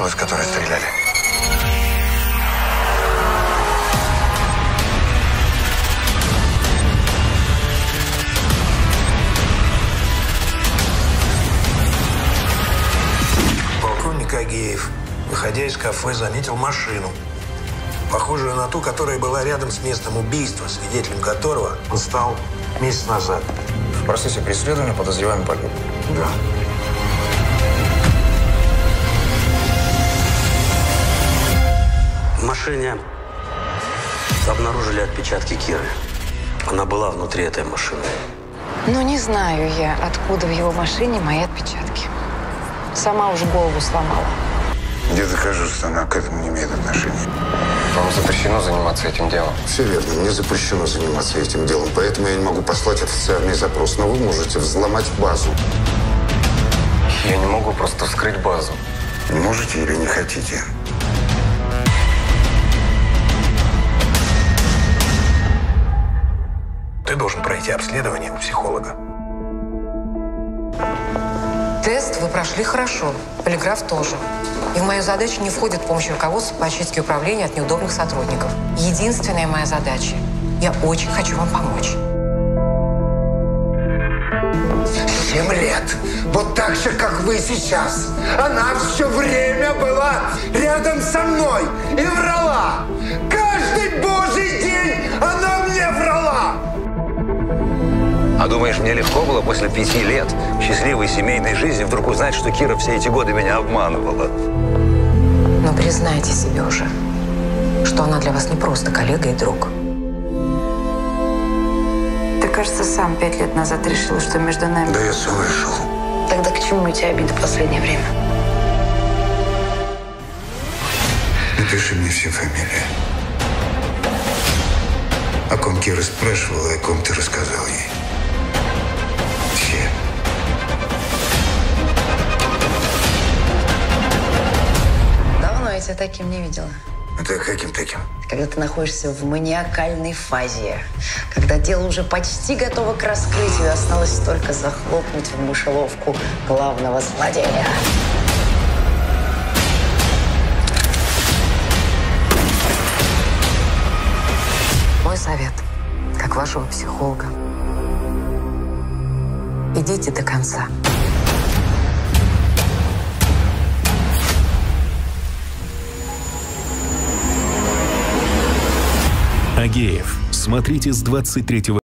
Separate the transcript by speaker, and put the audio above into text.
Speaker 1: выстрел, из которой стреляли? Полковник Агеев, выходя из кафе, заметил машину, похожую на ту, которая была рядом с местом убийства, свидетелем которого он стал месяц назад.
Speaker 2: В процессе преследования подозреваемый погиб.
Speaker 1: Да.
Speaker 3: В машине обнаружили отпечатки Киры. Она была внутри этой машины.
Speaker 4: Ну, не знаю я, откуда в его машине мои отпечатки. Сама уже голову сломала.
Speaker 1: Я докажу, что она к этому не имеет отношения.
Speaker 2: Вам запрещено заниматься этим делом.
Speaker 1: Все верно. Мне запрещено заниматься этим делом, поэтому я не могу послать официальный запрос. Но вы можете взломать базу.
Speaker 2: Я не могу просто вскрыть базу.
Speaker 1: Можете или не хотите? Ты должен пройти обследование у психолога.
Speaker 5: Тест вы прошли хорошо, полиграф тоже. И в мою задачу не входит помощь руководства по очистке управления от неудобных сотрудников. Единственная моя задача – я очень хочу вам помочь.
Speaker 6: 7 лет. Вот так же, как вы сейчас. Она все время была рядом со мной и врала. Каждый божий день она мне врала.
Speaker 7: А думаешь, мне легко было после 5 лет счастливой семейной жизни вдруг узнать, что Кира все эти годы меня обманывала?
Speaker 5: Но признайте себе уже, что она для вас не просто коллега и друг.
Speaker 4: Ты, кажется, сам 5 лет назад решил, что между нами...
Speaker 1: Да я сам решил.
Speaker 4: Тогда к чему эти обиды в последнее время?
Speaker 1: Напиши мне все фамилии. О ком Кира спрашивала, о ком ты рассказал ей. Все.
Speaker 4: Давно я тебя таким не видела.
Speaker 1: Это каким таким?
Speaker 4: Когда ты находишься в маниакальной фазе, когда дело уже почти готово к раскрытию, осталось только захлопнуть в мышеловку главного злодея.
Speaker 5: Мой совет, как вашего психолога. Идите до конца.
Speaker 8: Агеев. Смотрите с 23